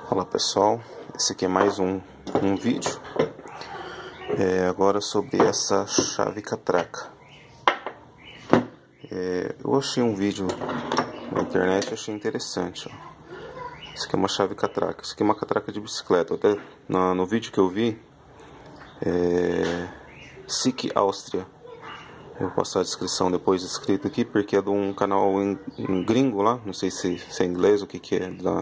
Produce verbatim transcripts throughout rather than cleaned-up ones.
Olá pessoal, esse aqui é mais um, um vídeo é, agora sobre essa chave catraca. É, eu achei um vídeo na internet e achei interessante. Ó. Isso aqui é uma chave catraca, isso aqui é uma catraca de bicicleta. Até no, no vídeo que eu vi, é, SICK Áustria. Eu vou passar a descrição depois escrito aqui, porque é de um canal em, em gringo lá, não sei se, se é inglês ou o que que é. Da,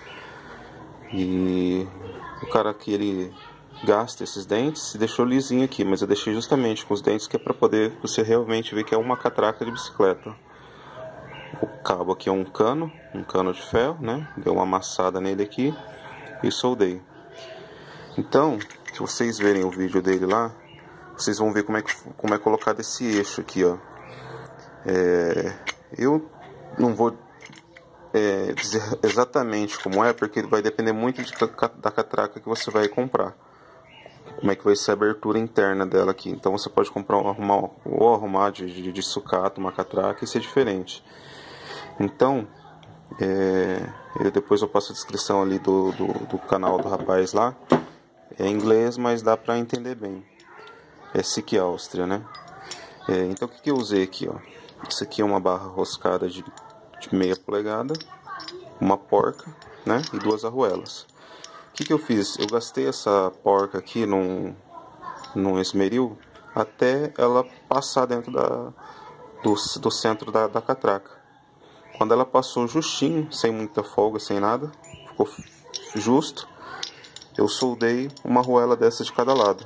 E o cara que ele gasta esses dentes deixou lisinho aqui, mas eu deixei justamente com os dentes que é para poder você realmente ver que é uma catraca de bicicleta. O cabo aqui é um cano, um cano de ferro, né? Deu uma amassada nele aqui e soldei. Então, se vocês verem o vídeo dele lá, vocês vão ver como é que como é colocado esse eixo aqui, ó. É, eu não vou É, dizer exatamente como é, porque vai depender muito de, da catraca que você vai comprar, como é que vai ser a abertura interna dela aqui. Então você pode comprar arrumar, ou arrumar de, de, de sucata uma catraca e ser diferente. Então é, eu depois eu passo a descrição ali do, do, do canal do rapaz lá, é em inglês, mas dá pra entender bem. É SICK Áustria, né? É, então o que, que eu usei aqui, ó? Isso aqui é uma barra roscada de de meia polegada, uma porca, né, e duas arruelas. O que que eu fiz? Eu gastei essa porca aqui num, num esmeril até ela passar dentro da, do, do centro da, da catraca. Quando ela passou justinho, sem muita folga, sem nada, ficou justo, eu soldei uma arruela dessa de cada lado.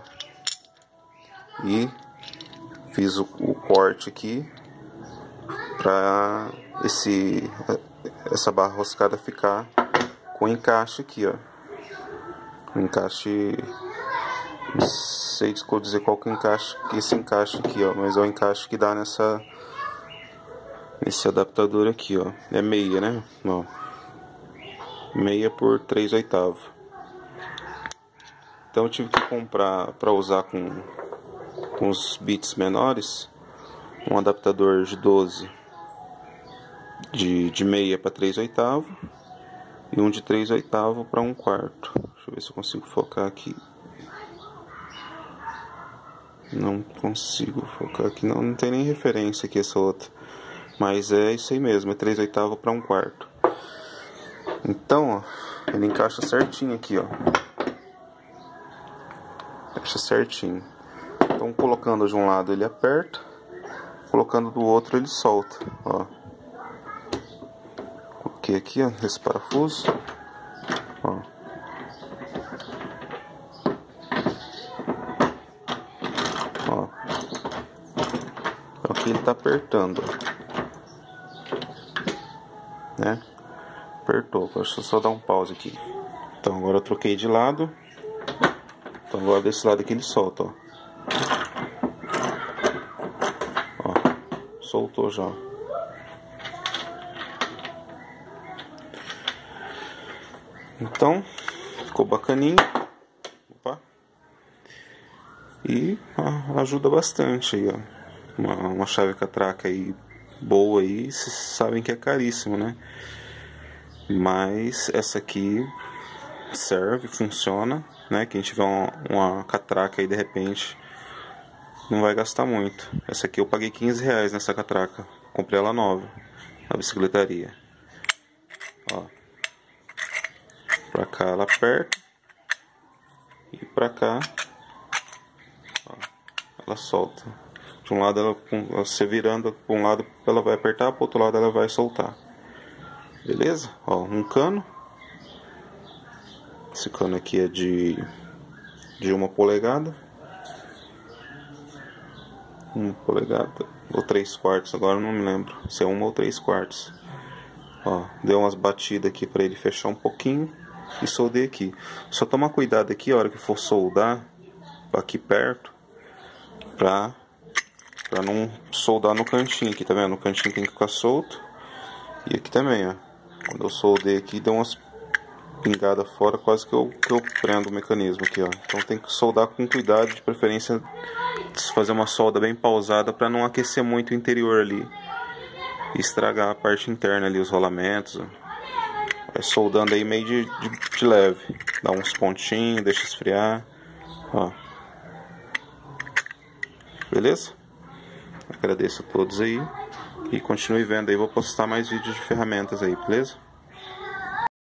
E fiz o, o corte aqui para esse essa barra roscada ficar com encaixe aqui, ó. Um encaixe, não sei dizer qual que é o encaixe, que esse encaixe aqui, ó, mas é o encaixe que dá nessa nesse adaptador aqui, ó. É meia, né? Ó. Meia por três oitavos. Então eu tive que comprar para usar com com os bits menores, um adaptador de doze de, de meia para três oitavos e um de três oitavos para um quarto. Deixa eu ver se eu consigo focar aqui. Não consigo focar aqui, não, não tem nem referência aqui essa outra, mas é isso aí mesmo, é três oitavos para um quarto. Então, ó, ele encaixa certinho aqui, ó. Encaixa certinho. Então, colocando de um lado ele aperta, colocando do outro ele solta, ó. Coloquei aqui, ó, esse parafuso, ó. Ó. Então aqui ele tá apertando, né? Apertou. Deixa eu só dar um pause aqui. Então agora eu troquei de lado. Então agora desse lado aqui ele solta, ó. Ó, soltou já. Então, ficou bacaninho. Opa. E ah, ajuda bastante aí, ó. Uma, uma chave catraca aí boa aí, vocês sabem que é caríssimo, né? Mas essa aqui serve, funciona, né? Quem tiver uma, uma catraca aí de repente não vai gastar muito. Essa aqui eu paguei quinze reais nessa catraca. Comprei ela nova na bicicletaria. Ó. Pra cá ela aperta e pra cá, ó, ela solta. De um lado ela, você virando para um lado ela vai apertar, para o outro lado ela vai soltar. Beleza? Ó, um cano. Esse cano aqui é de de uma polegada, uma polegada ou três quartos, agora eu não me lembro se é uma ou três quartos. Ó, deu umas batidas aqui para ele fechar um pouquinho. E soldei aqui. Só tomar cuidado aqui a hora que for soldar aqui perto, pra, pra não soldar no cantinho aqui, tá vendo? No cantinho tem que ficar solto. E aqui também, ó. Quando eu soldei aqui, deu umas pingadas fora, quase que eu, que eu prendo o mecanismo aqui, ó. Então tem que soldar com cuidado, de preferência fazer uma solda bem pausada pra não aquecer muito o interior ali e estragar a parte interna ali, os rolamentos, ó. Vai soldando aí meio de, de, de leve. Dá uns pontinhos, deixa esfriar. Ó. Beleza? Agradeço a todos aí. E continue vendo aí, vou postar mais vídeos de ferramentas aí, beleza?